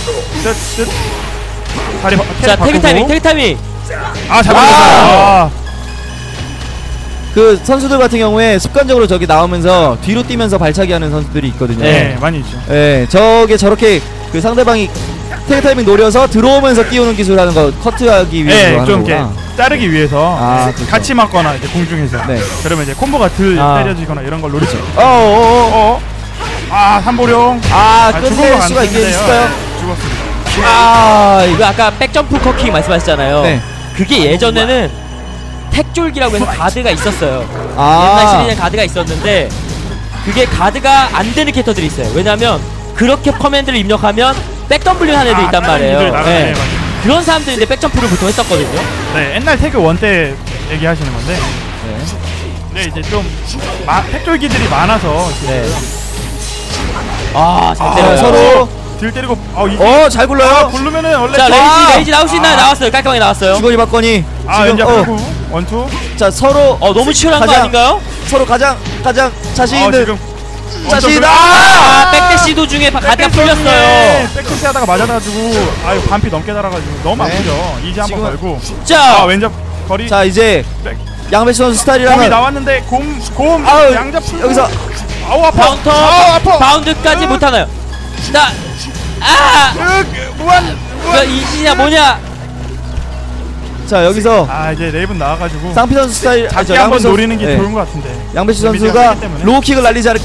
자, 태그 타이밍. 아, 잘 맞았어요. 그 선수들 같은 경우에 습관적으로 저기 나오면서 뒤로 뛰면서 발차기 하는 선수들이 있거든요. 네, 많이 있죠. 네, 저게 저렇게 그 상대방이 태그 타이밍 노려서 들어오면서 끼우는 기술하는 거 커트하기 위해서 하는 좀 거구나. 이렇게 자르기 위해서 그렇죠. 같이 맞거나 이제 공중에서. 네. 그러면 이제 콤보가 때려지거나 이런 걸 노리죠. 삼보룡. 끝낼 수가 있을까요? 죽었습니다. 이거 아까 백점프 커킹 말씀하셨잖아요. 네. 그게 예전에는 택줄기라고 해서 가드가 있었어요. 옛날 시리즈에 가드가 있었는데 그게 가드가 안 되는 캐릭터들이 있어요. 왜냐면 그렇게 커맨드를 입력하면 백덤블링 하는 애들이 있단 말이에요. 네. 그런 사람들이 이제 백점프를 보통 했었거든요. 네, 옛날 태그 1 때 얘기하시는 건데. 네, 이제 좀 택줄기들이 많아서. 네. 잘 때려요. 서로 딜 때리고. 잘 굴러요. 굴르면은 원래. 자, 레이지 나올 수 있나요? 나왔어요. 깔끔하게 나왔어요. 주거니 받거니. 연자 원투. 자, 서로 너무 치열한 거 아닌가요? 서로 가장 자신 있는 지금 백대시 도중에 가드가 풀렸어요. 백대시 하다가 맞아가지고 반피 넘게 달아가지고 너무 아프죠. 이제 한번 걸고. 자, 왼쪽 거리. 자, 이제 양배추 선수 스타일이라면 곰이 나왔는데 곰 양자 풀고. 여기서 아파. 카운터 바운드까지 못하나요? 자, 무한. 이지냐 뭐냐? 자, 여기서 이제 레이븐 나와가지고 쌍피 선수 스타일 자기 한번 노리는 게 좋은 것 같은데. 양배추 선수가 로우킥을 날리지 않을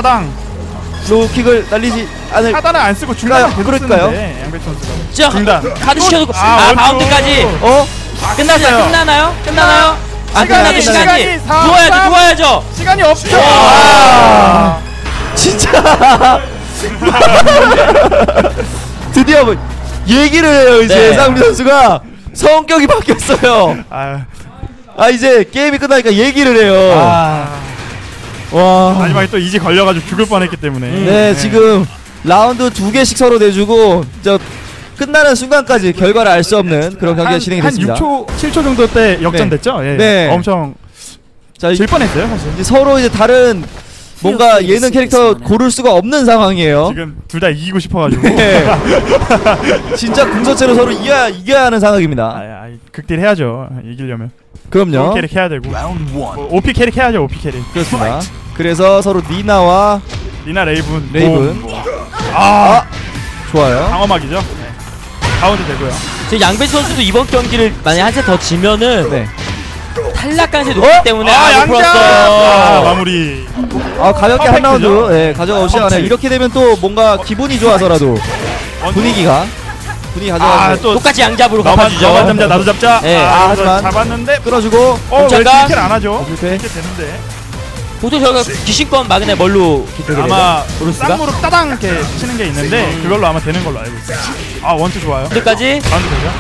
로우킥을 날리지 않을 하단을 안 쓰고 중단을 계속 그럴까요? 쓰는데 양배추 선수가. 자, 중단. 카드 시켜놓고 바운드까지. 끝나나요? 시간이 누워야죠. 시간이 없죠. 진짜 드디어 얘기를 해요. 이제 쌍피 선수가 성격이 바뀌었어요. 이제 게임이 끝나니까 얘기를 해요. 와, 마지막에 또 이지 걸려가지고 죽을 뻔했기 때문에. 지금 라운드 2개씩 서로 내주고 끝나는 순간까지 결과를 알 수 없는 그런 경기가 진행이 됐습니다. 한 6초, 7초 정도 때 역전됐죠? 엄청 질 뻔했어요, 사실. 이제 서로 이제 다른 뭔가 예능 캐릭터 고를 수가 없는 상황이에요. 지금 둘 다 이기고 싶어가지고. 진짜 궁서체로 서로 이겨야 하는 상황입니다. 극딜 해야죠, 이기려면. 그럼요. 캐릭 해야 되고. OP 캐릭 해야죠, OP 캐릭. 그렇습니다. 그래서 서로 니나 레이븐. 좋아요. 방어막이죠. 가운데 되고요. 지금 양배추 선수도 이번 경기를 만약 한 세 더 지면은 탈락 가능성이 높기 때문에 양자 마무리. 가볍게 한 라운드 가져가고 시작하네요. 이렇게 되면 또 뭔가 기분이 좋아서라도 분위기 가져가서 똑같이 양잡으로 갚아주죠. 너만 잡자 나도 잡자. 하지만 잡았는데 끌어주고 왜 딜킬 안 하죠? 이렇게 되는데 보통 저희가 귀신권 막은에 뭘로 기대를 해요? 아마 쌍무로 따당 이렇게 치는 게 있는데 그걸로 아마 되는 걸로 알고 있어요. 원투 좋아요. 여기까지. 바운드 되죠?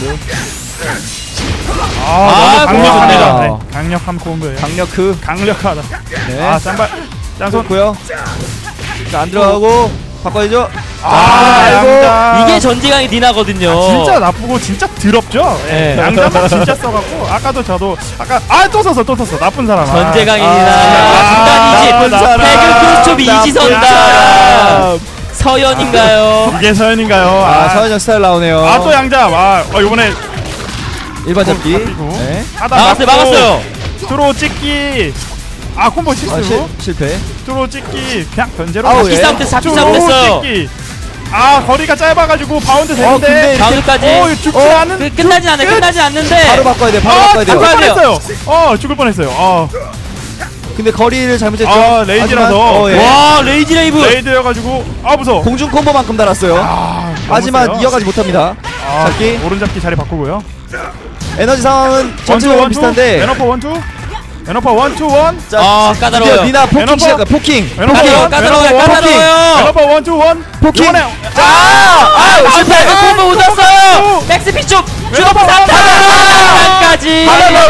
너무 강력합니다. 강력한 콤보예요. 강력하다. 짠발 짠손 고요. 자, 안 들어가고 바꿔야죠. 이게 전지강의 니나거든요. 진짜 나쁘고 진짜 더럽죠. 양자만 진짜 써갖고 저도 또 썼어 나쁜 사람. 전재강의 니나. 중단이지. 태그 크로스톱 이지선다. 서연인가요? 이게 서연인가요? 서연형 스타일 나오네요. 또 양자. 요번에 일반 잡기. 막았어요. 드로우 찍기. 콤보 실수. 실패. 드로우 찍기. 그냥 변제로. 잡기 싸움 됐어요. 찍기. 거리가 짧아가지고 바운드 되는데. 바운드까지. 죽지 않은. 끝나진 않는데. 바로 바꿔야 돼. 바꿔야 돼요. 죽을 뻔했어요. 근데 거리를 잘못했죠. 레이지라서. 와, 레이브. 레이드여가지고. 무서워. 공중 콤보만큼 달았어요. 하지만 이어가지 못합니다. 잡기. 오른잡기 자리 바꾸고요. 에너지 상황은 전체적으로 비슷한데. 에너퍼 원투 원. 까다로워요. 니나 포킹 시작해. 포킹. 까다로워요. 에너퍼 원투 원. 포킹. 실패. 콤보 못 왔어요. 맥스 피축. 주도포 4타까지.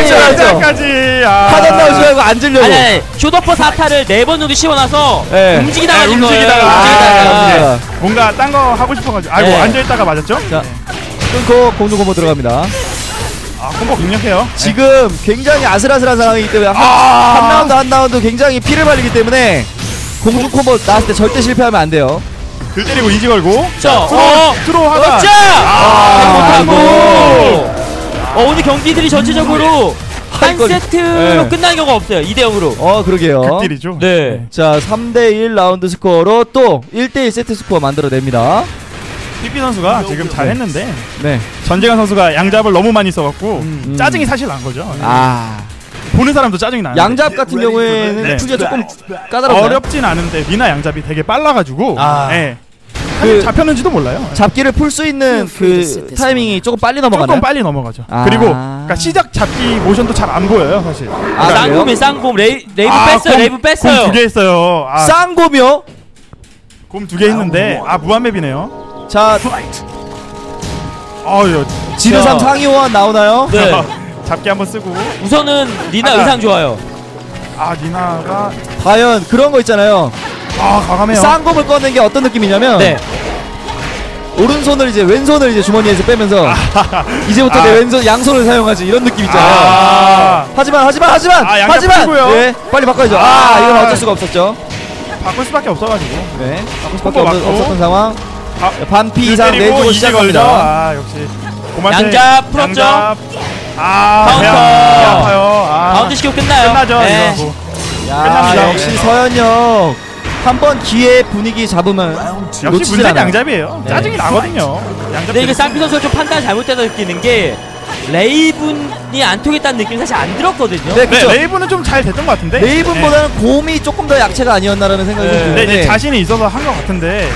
하단 나오지 말고 앉으려고. 아니. 주도포 4타를 4번 정도 씌워놔서 움직이다가 맞은 거예요. 뭔가 딴 거 하고 싶어가지고. 앉아있다가 맞았죠? 자, 끊고 공중 콤보 들어갑니다. 콤보 강력해요. 지금 굉장히 아슬아슬한 상황이기 때문에 한 라운드 굉장히 피를 발리기 때문에 공중 콤보 나왔을 때 절대 실패하면 안 돼요. 들 때리고 인지 걸고. 자, 트로 하나. 자, 못하고. 오늘 경기들이 전체적으로 한 세트로 끝나는 경우가 없어요. 2대 0으로. 그러게요. 극딜이죠. 네. 자, 3대1 라운드 스코어로 또 1대1 세트 스코어 만들어냅니다. PP 선수가 지금 잘했는데 네. 전재관 선수가 양잡을 너무 많이 써갖고 짜증이 사실 난 거죠. 보는 사람도 짜증이 나요. 양잡 같은 경우에는 네. 투기가 조금 까다롭나요? 어렵진 않은데 미나 양잡이 되게 빨라가지고 네. 그 잡혔는지도 몰라요. 잡기를 풀 수 있는 그 타이밍이 조금 빨리 넘어가나요? 조금 빨리 넘어가죠. 그리고 그러니까 시작 잡기 모션도 잘 안 보여요 사실. 쌍곰이 쌍곰 레이브 뺐어요. 레이브 뺐어요. 곰 2개 했어요. 쌍곰이요? 곰 2개 했는데 무한맵이네요. 자, 지르삼 상위 호환 나오나요? 네. 잡기 한번 쓰고. 우선은 니나 의상 좋아요. 니나가 과연 그런 거 있잖아요. 과감해요. 쌍곰을 꺼낸 게 어떤 느낌이냐면 네. 오른손을 이제 왼손을 이제 주머니에서 빼면서 이제부터 내 왼손 양손을 사용하지 이런 느낌 있잖아요. 하지만 예, 빨리 바꿔야죠. 이건 어쩔 수가 없었죠. 바꿀 수밖에 없어가지고. 네, 바꿀 수밖에 없었던 상황. 반피 이상 내주고 시작합니다. 역시 양잡 풀었죠. 카운터. 아파요. 가운데 시키고 끝나요. 끝나죠. 네. 이거. 끝납니다. 역시 서현역 한번 기회 분위기 잡으면 역시 놓치질 문제는 않아요. 양잡이에요. 네. 짜증이 나거든요. 근데 이게 쌍피 선수가 좀 판단 잘못돼서 느끼는 게 레이븐이 안 통했다는 느낌이 사실 안 들었거든요. 네, 그쵸. 레이븐은 좀 잘 됐던 것 같은데. 레이븐보다는 곰이 조금 더 약체가 아니었나라는 생각이 드는데 이제 자신이 있어서 한 것 같은데.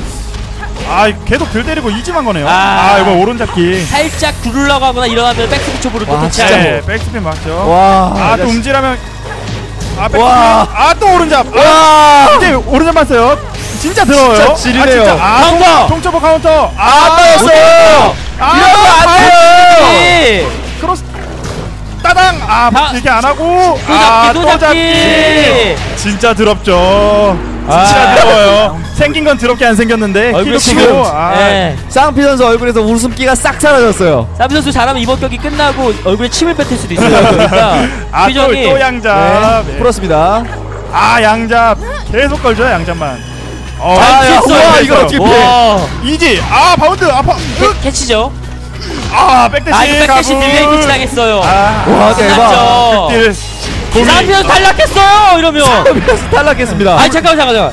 계속 들 때리고 이지만 거네요. 이거 오른 잡기. 살짝 굴르려고 하거나 일어나면 백스피 촉으로 또 터치하고. 네, 백스핀 맞죠. 와, 또 움찔하면 백스핀. 와. 또 오른잡. 이제 오른잡 맞어요. 진짜 들어요. 진짜 지리네요. 카운터. 통초보 카운터. 빠졌어요. 이러면 안 돼요. 크로스 따당. 이렇게 안 하고. 또 잡기. 진짜 더럽죠. 진짜 더러워요. 생긴 건 더럽게 안 생겼는데 얼굴 키도 크고. 쌍피 선수 얼굴에서 웃음기가 싹 사라졌어요. 쌍피 선수 잘하면 이번 경기 끝나고 얼굴에 침을 뱉을 수도 있어요. 그러니까 표정이 또 양잡. 풀었습니다. 양잡 계속 걸죠 양잡만. 이걸 어떻게 피해? 이지. 바운드 아파. 캐치죠. 백대시 백대시 딜레이 당했어요. 와, 대박. 백딜. 쌍피 선수 탈락했어요. 이러면 쌍피 선수 탈락했습니다. 잠깐만.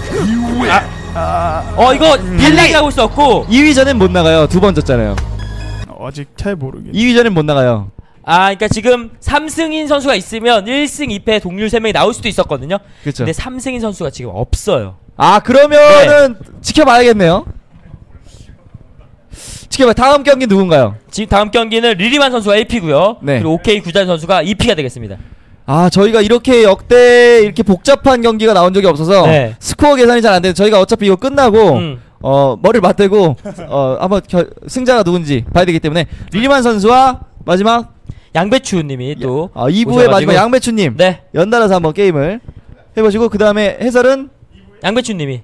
이거 탈락하고 있었고 2위전엔 못 나가요. 두 번 졌잖아요. 아직 잘 모르겠네. 2위전엔 못 나가요. 그러니까 지금 3승인 선수가 있으면 1승 2패 동률 3명이 나올 수도 있었거든요. 그렇죠. 근데 3승인 선수가 지금 없어요. 그러면은 지켜봐야겠네요. 지켜봐. 다음 경기 누군가요? 지금 다음 경기는 리리만 선수가 1피고요. 네. 그리고 OK 구잔 선수가 2피가 되겠습니다. 저희가 이렇게 역대 이렇게 복잡한 경기가 나온 적이 없어서 스코어 계산이 잘 안 되는데 저희가 어차피 이거 끝나고 머리를 맞대고 한번 승자가 누군지 봐야 되기 때문에 리리만 선수와 마지막 양배추님이 또 2부의 마지막 양배추님 연달아서 한번 게임을 해보시고 그 다음에 해설은 양배추님이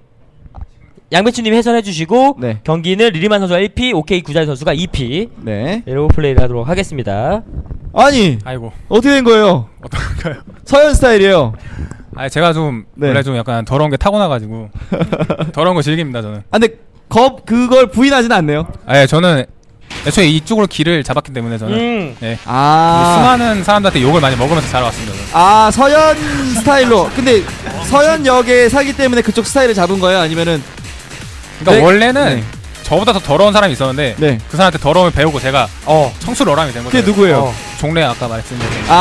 해설해주시고 경기는 리리만 선수가 1피, OK 구잔 선수가 2피 이러고 플레이를 하도록 하겠습니다. 아이고 어떻게 된 거예요? 어떤가요? 서현 스타일이에요. 제가 좀 원래 좀 약간 더러운 게 타고나가지고 더러운 거 즐깁니다 저는. 근데 그걸 부인하진 않네요. 저는 애초에 이쪽으로 길을 잡았기 때문에 저는 수많은 사람들한테 욕을 많이 먹으면서 자라왔습니다. 서현 스타일로. 근데 서현 역에 살기 때문에 그쪽 스타일을 잡은 거예요? 아니면은 그러니까 원래는 저보다 더 더러운 사람이 있었는데 그 사람한테 더러움을 배우고 제가 청술 어람이 된 거죠. 그게 누구예요? 종래 아까 말씀드린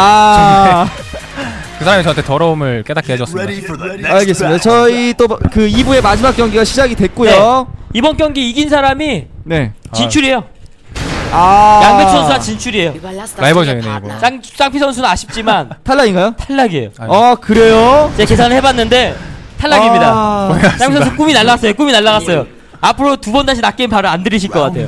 그 사람이 저한테 더러움을 깨닫게 해줬습니다. 알겠습니다. 저희 또 그 2부의 마지막 경기가 시작이 됐고요. 이번 경기 이긴 사람이 진출이에요. 양배추 선수가 진출이에요. 라이벌전이네 이거. 쌍피 선수는 아쉽지만 탈락인가요? 탈락이에요. 그래요? 제가 계산을 해봤는데 탈락입니다. 쌍피 선수 꿈이 날라갔어요. 앞으로 두 번 다시 낫게임 바로 안 들으실 것 같아요.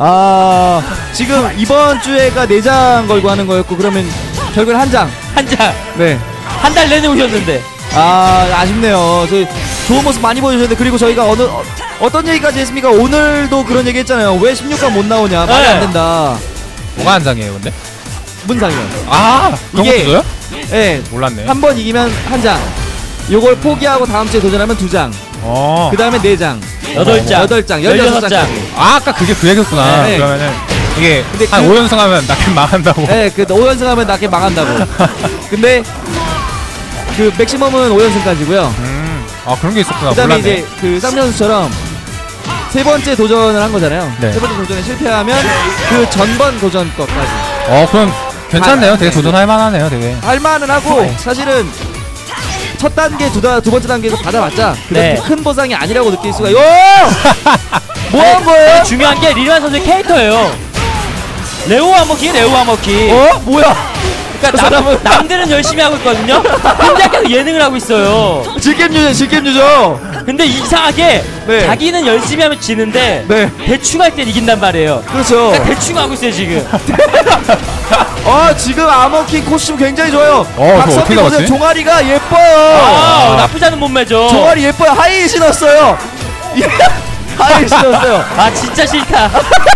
지금 이번 주에가 4장 걸고 하는 거였고 그러면 결국엔 한 장. 한 달 내내 오셨는데. 아쉽네요. 저희 좋은 모습 많이 보여주셨는데 그리고 저희가 어떤 얘기까지 했습니까? 오늘도 그런 얘기 했잖아요. 왜 16강 못 나오냐? 말이 안 된다. 뭐가 한 장이에요 근데? 문상이요. 그런 것도 줘요? 네. 몰랐네. 한 번 이기면 한 장. 요걸 포기하고 다음 주에 도전하면 2장. 그 다음에 4장 8장 16장. 아, 아까 그게 그 얘기였구나. 네. 그러면은 이게 근데 한 5연승 하면 낙인 망한다고. 네, 그 5연승 하면 낮게 망한다고. 근데 그 맥시멈은 5연승까지고요. 아, 그런 게 있었구나. 그 다음에 몰랐네. 이제 그 쌍 선수처럼 3번째 도전을 한 거잖아요. 네. 3번째 도전에 실패하면 그 전번 도전 것까지 그럼 괜찮네요. 되게 도전할 만하네요, 되게. 할만은 하고 사실은 첫 단계, 두 번째 단계에서 받아봤자 그렇게 네. 큰 보상이 아니라고 느낄 수가. 뭐 한 거예요? 중요한 게 리리만 선수의 캐릭터예요. 레오 아머키. 뭐야? 그러니까 남들은 열심히 하고 있거든요. 혼자 계속 예능을 하고 있어요. 질겜유죠. 근데 이상하게 네. 자기는 열심히 하면 지는데 네. 대충 할 땐 이긴단 말이에요. 그렇죠. 그러니까 대충 하고 있어요 지금. 지금 아머킹 코스튬 굉장히 좋아요. 저거 박선비 어떻게 보세요. 나왔지? 종아리가 예뻐요. 나쁘지 않은 몸매죠. 종아리 예뻐요. 하이 신었어요. 하이 신었어요. 진짜 싫다.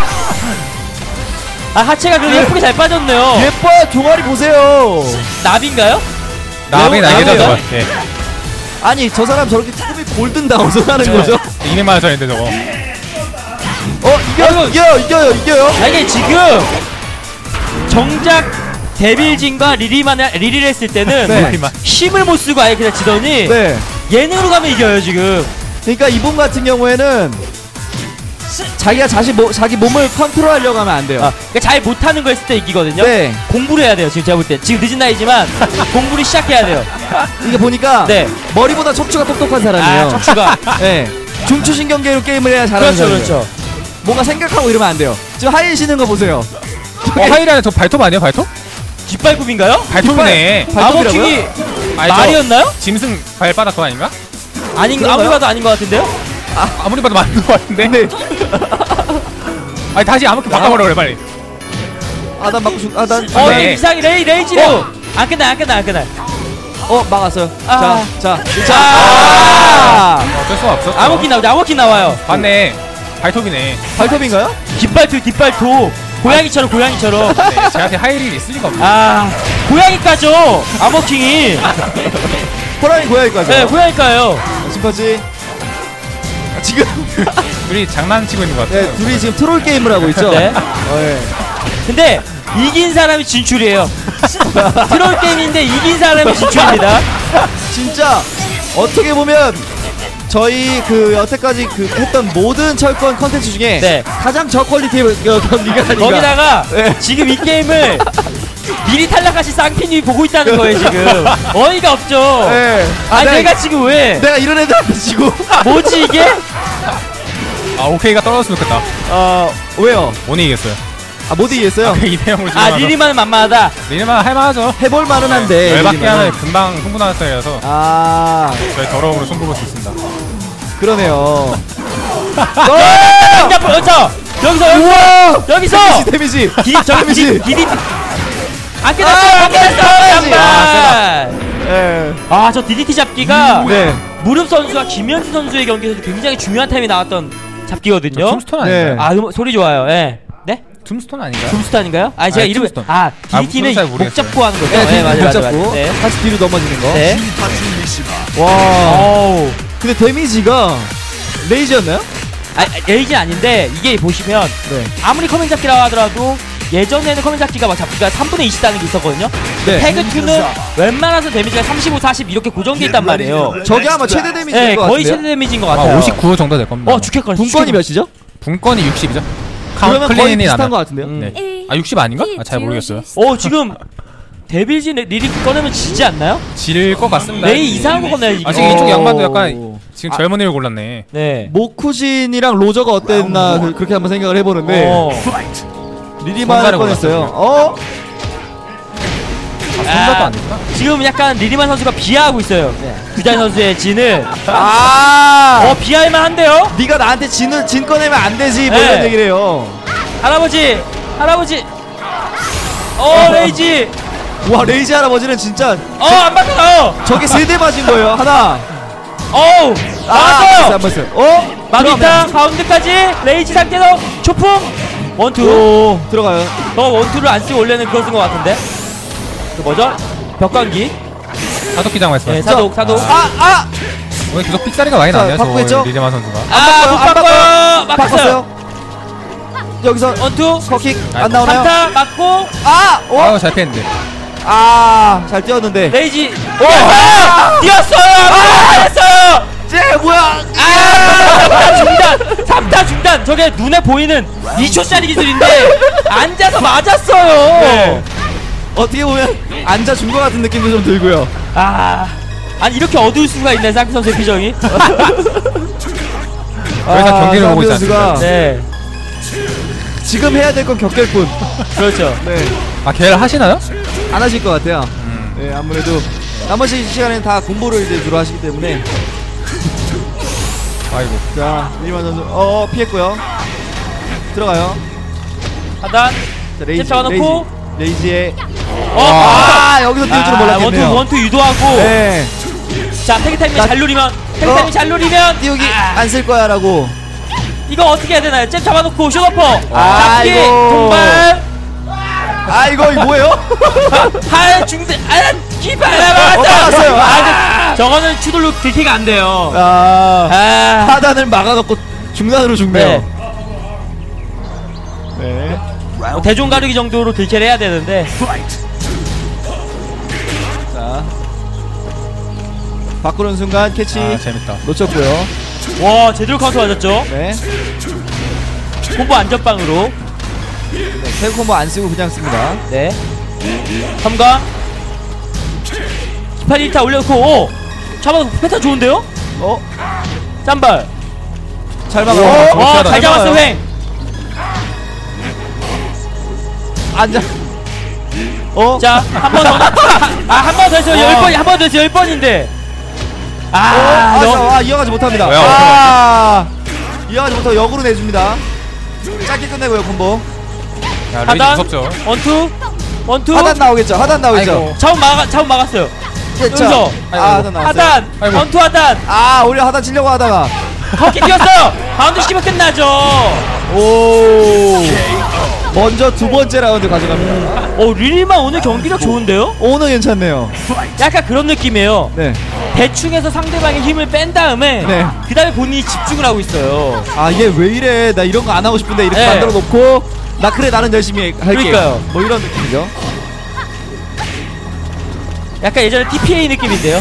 하체가 그래도 예쁘게 잘 빠졌네요. 예뻐요. 종아리 보세요. 나비인가요? 나비 날개죠, 저거. 예. 아니 저 사람 저렇게 꿈이 골든 다운을 하는 거죠? 200만 원짜리인데 저거. 이겨요. 이게 지금 정작 데빌진과 리리를 했을 때는 네. 힘을 못 쓰고 아예 그냥 지더니 네. 예능으로 가면 이겨요 지금. 그러니까 이분 같은 경우에는 자기가 자기 몸을 컨트롤하려고 하면 안 돼요. 그러니까 잘 못하는 거 했을 때 이기거든요. 네. 공부를 해야 돼요 지금 제가 볼 때. 지금 늦은 나이지만 공부를 시작해야 돼요. 이게 보니까 네. 머리보다 척추가 똑똑한 사람이에요. 척추가. 네. 중추신경계로 게임을 해야 잘하는 사람이에요. 그렇죠. 뭔가 생각하고 이러면 안 돼요. 지금 하이 쉬는 거 보세요. 하이라는 저 발톱 아니에요, 발톱? 뒷발굽인가요? 발톱이네. 아머킹이 말이었나요? 짐승 발바닥 그거 아닌가? 아무리 봐도 아닌 것 같은데요? 아무리 봐도 맞는 것 같은데. 네. 아니 다시 아무튼 바꿔버려 그래 빨리. 난 맞고 죽. 난. 네. 이상이 레이지로 안 끝나. 막았어요. 자. 어쩔 수가 없어. 아머킹 나와요. 맞네. 발톱이네. 발톱인가요? 뒷발톱. 고양이처럼. 네, 제한테 하이힐이 있을 리가 없네. 고양이까죠. 아머킹이. 호랑이 고양이까지. 네, 고양이까요. 심판지. 지금 둘이 장난치고 있는 것 같아. 네, 둘이 지금 트롤 게임을 하고 있죠. 네. 네. 근데 이긴 사람이 진출이에요. 트롤 게임인데 이긴 사람이 진출입니다. 진짜 어떻게 보면 저희 그 여태까지 했던 모든 철권 컨텐츠 중에 네. 가장 저퀄리티의 경기가 아닌가. 거기다가 네. 지금 이 게임을 미리 탈락하신 쌍피님이 보고 있다는 거예요 지금. 어이가 없죠. 네. 내가 지금 왜? 내가 이런 애들한테 지고. 뭐지 이게? 오케이가 떨어졌으면 좋겠다. 왜요? 못 이기겠어요. 못 이기겠어요? 2대0으로 지금. 리리만은 만만하다. 리리만 할만하죠. 해볼 만은 한데. 열받게 하면 금방 흥분하는 스타일이라서 저희 더러움으로 손 볼 수 있습니다. 그러네요. 여기서 데미지. 디디 안 끝났어. 저 DDT 잡기가 네. 무릎 선수와 김현수 선수의 경기에서 굉장히 중요한 타임이 나왔던 잡기거든요. 툼스톤 아닌가요? 소리 좋아요. 네. 툼스톤 아닌가요? 툼스톤 아닌가요? 제가 이름을 DDT는 목 잡고 하는 거죠. 네, 맞아요. 잡고 다시 뒤로 넘어지는 거. 네. 와. 근데 데미지가 레이저였나요? 레이지는 아닌데 이게 보시면 아무리 커맨 잡기라고 하더라도 예전에는 커맨 잡기가 막 잡기가 3분의 20 다는 게 있었거든요. 네. 태그2는 웬만해서 데미지가 35, 40 이렇게 고정돼 있단 말이에요. 저게 아마 최대 데미지인 것 같은데요? 거의 최대 데미지인 것 같아요. 59 정도 될 겁니다. 죽겠거든요. 분권이 몇이죠? 분권이 60이죠. 그러면 거의 비슷한 것 같은데요? 네. 60 아닌가? 잘 모르겠어요. 지금 데빌진 리리 꺼내면 지지 않나요? 질 것 같습니다. 레이 이상한 거 꺼내야지. 지금 이쪽 양반도 약간 지금 젊은이를 골랐네. 네. 모쿠신이랑 로저가 어땠나 그렇게 한번 생각을 해보는데 리리만을 꺼냈어요. 손자도 아닐까? 지금 약간 리리만 선수가 비하하고 있어요. 구잔 선수의 진을. 비하할만 한데요? 네가 나한테 진 꺼내면 안 되지 뭐 이런 얘기를 해요. 할아버지. 레이지. 와, 레이지 할아버지는 진짜 안 맞아요. 저게 3대 맞은 거예요. 하나. 맞았어요. 안 맞았어요. 마비타 가운데까지 레이지 상태로 초풍 원투. 들어가요. 원투를 안 쓰고 원래는 그거 쓴 것 같은데. 그 뭐죠? 벽광기. 사독기장 말씀. 사독. 오늘 계속 픽사리가 많이 자, 나네요. 바꾸겠죠? 리리만 선수가. 못 바꿔요. 바꿨어요. 여기서 원투 퍼킥 안 나오나요? 상타 맞고 아우 잘 피했는데. 잘 뛰었는데. 레이지 뛰었어요. 했어요. 쟤 뭐야? 3타 중단. 저게 눈에 보이는 2초짜리 기술인데 앉아서 맞았어요. 네. 어떻게 보면 앉아 준 것 같은 느낌도 좀 들고요. 아니 이렇게 어두울 수가 있네 쌍피 선수의 표정이. 더 이상 경기를 보고 있지 않습니다. 네. 지금 해야 될 건 격결 뿐. 그렇죠. 네. 걔를 하시나요? 안 하실 것 같아요. 네, 아무래도 나머지 시간에는 다 공부를 이제 주로 하시기 때문에. 아이고. 자, 리리만 선수 피했고요. 들어가요. 하단. 자, 레이지 잡아놓고. 레이지의 여기서 뛸 줄은 몰랐겠네요. 원투 유도하고. 네. 자, 태그타임이 잘 누리면 띄우기 안 쓸 거야라고. 이거 어떻게 해야 되나요? 잽 잡아놓고 숏어퍼 잡기 동발. 이거 뭐예요? 중대 기발 맞았어요. 저거는 추돌로 들키가 안 돼요. 하단을 막아놓고 중단으로 죽네요. 네. 대중 가르기 정도로 들켜를 해야 되는데. 자, 바꾸는 순간 캐치 재밌다. 놓쳤고요. 와 제대로 카운터 맞았죠. 네. 콤보 안전빵으로. 네, 태그 콤보 안 쓰고 그냥 씁니다. 네. 3강. 기판 1타 올려놓고 잡아도 패턴 좋은데요? 짠발. 잘 막아. 잘 잡았어 횡. 앉아. 자, 한 번 더. 한 번 더 했어요. 10번, 한 번 더 했어요. 10번인데. 이어가지 못합니다. 이어가지 못하고 역으로 내줍니다. 짧게 끝내고요, 콤보. 하단. 무섭죠. 원투. 하단 나오겠죠. 차원 막았어요. 여기서. 하단. 원투 하단. 오히려 하단 치려고 하다가. 헛기 뛰었어요. 바운드 시키면 끝나죠. 먼저 두 번째 라운드 가져갑니다. 리리만 오늘 경기력 좋은데요? 오늘 괜찮네요. 약간 그런 느낌이에요. 네. 대충해서 상대방의 힘을 뺀 다음에 그 다음에 본인이 집중을 하고 있어요. 얘 왜 이래? 나 이런 거 안 하고 싶은데 이렇게 만들어 놓고 나는 열심히 할게요. 그러니까요. 뭐 이런 느낌이죠. 약간 예전에 TPA 느낌인데요.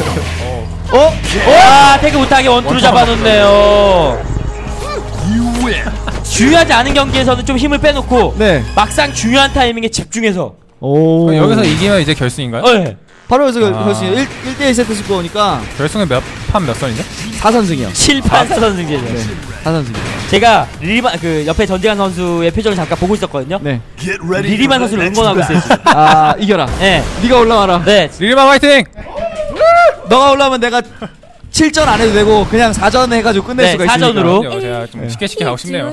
태그 못하게 원투로 잡아놓네요. 중요하지 않은 경기에서는 좀 힘을 빼놓고 막상 중요한 타이밍에 집중해서. 여기서 이기면 이제 결승인가요? 네. 바로 여기서 결승이요. 1대1 세트 스코어니까. 결승은 몇 선이죠? 4선승이요. 7판 4선승제죠. 네. 4선승. 제가 리리만 옆에 전지관 선수의 표정을 잠깐 보고 있었거든요. 네. 리리만 선수를 응원하고 있어요. 지금. 이겨라. 네. 네가 올라와라. 네. 리리만 화이팅! 너가 올라오면 내가 7전 안 해도 되고 그냥 4전 해가지고 끝낼 수가 있으니까. 4전으로. 제가 좀 쉽게 가고 싶네요.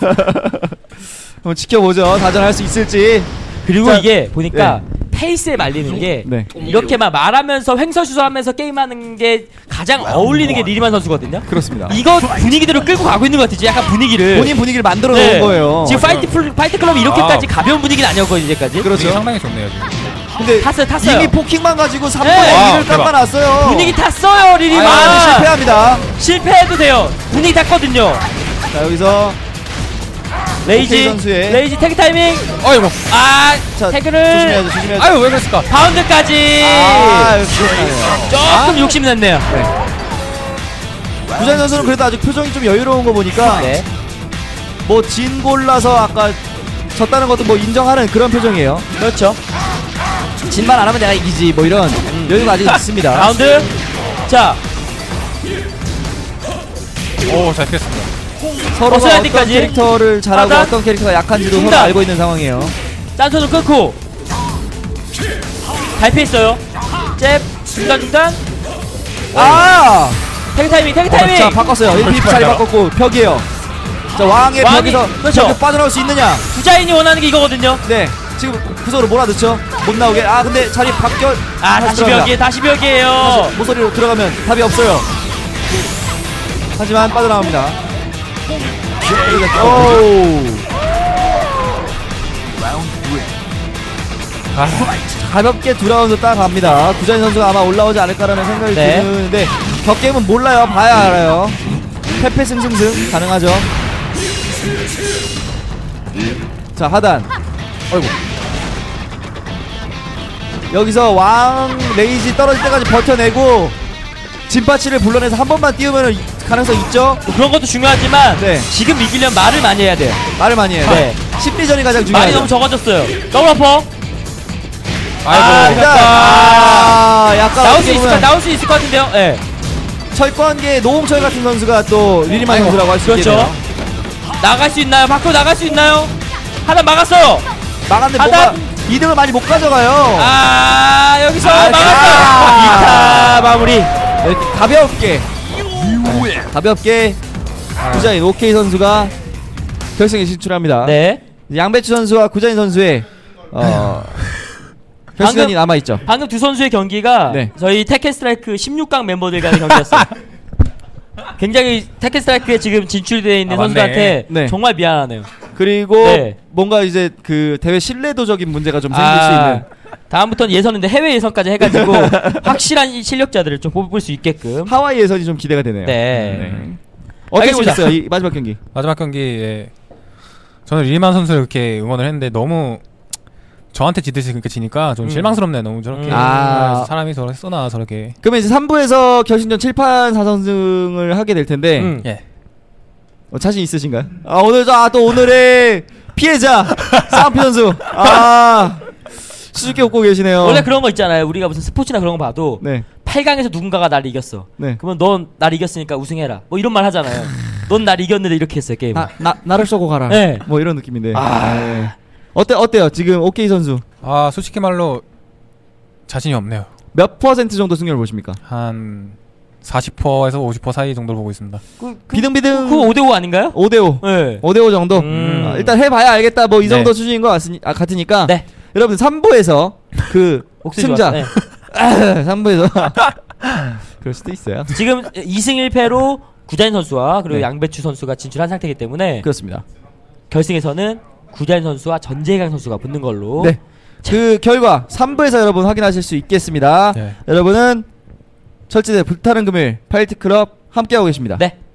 한번 지켜보죠. 4전 할 수 있을지. 그리고 이게 보니까 페이스에 말리는 게 이렇게 막 말하면서 횡설수설하면서 게임하는 게 가장 어울리는 게 리리만 선수거든요. 그렇습니다. 이거 분위기대로 끌고 가고 있는 것 같아요. 약간 분위기를 본인 분위기를 만들어 놓은 거예요. 지금 파이트 클럽이 이렇게까지 가벼운 분위기는 아니었거든요. 이제까지. 그렇죠. 상당히 좋네요. 지금. 근데 탔어요. 이미 포킹만 가지고 3번에 위를 깎아놨어요. 분위기 탔어요 리리만. 실패합니다. 실패해도 돼요. 분위기 탔거든요. 자 여기서 레이지 태그 타이밍. 어이구. 자, 태그를 조심해야죠. 아유 왜 그랬을까? 바운드까지. 조금 욕심냈네요. 부산 선수는 그래도 아직 표정이 좀 여유로운 거 보니까 뭐 진 골라서 아까 졌다는 것도 뭐 인정하는 그런 표정이에요. 그렇죠. 진만 안 하면 내가 이기지 뭐 이런 여유가 아직 있습니다. 라운드. 자. 잘 피했습니다. 서로가 어떤 캐릭터를 잘하고 어떤 캐릭터가 약한지도 서로 알고 있는 상황이에요. 짠손을 끊고 발표했어요. 잽 중단. 태그 타이밍. 자 바꿨어요. 1피 자리 바꿨고 벽이에요. 자 왕의 벽에서 그렇죠. 빠져나올 수 있느냐. 부자인이 원하는 게 이거거든요. 네. 지금 구석으로 몰아넣죠. 못 나오게. 근데 자리 바뀌어. 다시 벽이에요. 모서리로 들어가면 답이 없어요. 하지만 빠져나옵니다. 가볍게 두 라운드 딱 갑니다. 구자인 선수가 아마 올라오지 않을까라는 생각이 드는데 격게임은 몰라요. 봐야 알아요. 패패 승승승 가능하죠. 자, 하단. 어이구. 여기서 왕 레이지 떨어질 때까지 버텨내고 진파치를 불러내서 한 번만 띄우면 가능성 있죠? 뭐 그런 것도 중요하지만 지금 이기려면 말을 많이 해야 돼요. 말을 많이 해요. 심리전이 가장 중요해요. 말이 너무 적어졌어요. 더블 어퍼. 아이고. 약간 나올 수 있을 것 같은데요. 네. 철권계의 노홍철 같은 선수가 또 리리만 선수라고 할 수 있겠네요. 나갈 수 있나요? 밖으로 나갈 수 있나요? 하나 막았어요. 막았는데 뭔가 이득을 많이 못 가져가요. 여기서 막았어요. 2타 마무리. 이렇게 가볍게 구자인 오케이 선수가 결승에 진출합니다. 네. 양배추 선수와 구자인 선수의 결승전이 남아있죠. 방금 두 선수의 경기가 저희 테켄스트라이크 16강 멤버들 간의 경기였어요. 굉장히 테켄스트라이크에 지금 진출되어 있는 선수한테 정말 미안하네요. 그리고 뭔가 이제 그 대회 신뢰도적인 문제가 좀 생길 수 있는. 다음부터는 예선인데 해외 예선까지 해가지고 확실한 실력자들을 좀 뽑을 수 있게끔. 하와이 예선이 좀 기대가 되네요. 어떻게 보셨어요? 이 마지막 경기? 마지막 경기에 저는 리만 선수를 그렇게 응원을 했는데 너무 저한테 지듯이 그렇게 지니까 좀 실망스럽네요. 너무 저렇게 사람이 저렇게 쏘나 저렇게. 그러면 이제 3부에서 결승전 7판 4선승을 하게 될 텐데 자신 있으신가요? 오늘의 피해자 싸움피 선수 수줍게 웃고 계시네요. 원래 그런 거 있잖아요. 우리가 무슨 스포츠나 그런 거 봐도 8강에서 누군가가 나를 이겼어. 그러면 넌 나를 이겼으니까 우승해라. 뭐 이런 말 하잖아요. 넌 나를 이겼는데 이렇게 했어요 게임. 나를 쏘고 가라. 뭐 이런 느낌인데. 어때요 지금 오케이 선수? 솔직히 말로 자신이 없네요. 몇 퍼센트 정도 승률을 보십니까? 한 40%에서 50% 사이 정도를 보고 있습니다. 비등비등. 그거 5대5 아닌가요? 5대5. 5대5 정도. 일단 해봐야 알겠다. 뭐 이 정도 수준인 것 같으니까. 여러분 3부에서 그 승자 3부에서 그럴 수도 있어요. 지금 2승 1패로 구자인 선수와 그리고 양배추 선수가 진출한 상태이기 때문에 그렇습니다. 결승에서는 구자인 선수와 전재강 선수가 붙는 걸로. 그 결과 3부에서 여러분 확인하실 수 있겠습니다. 여러분은 철지대 불타는 금요일 파이트클럽 함께하고 계십니다.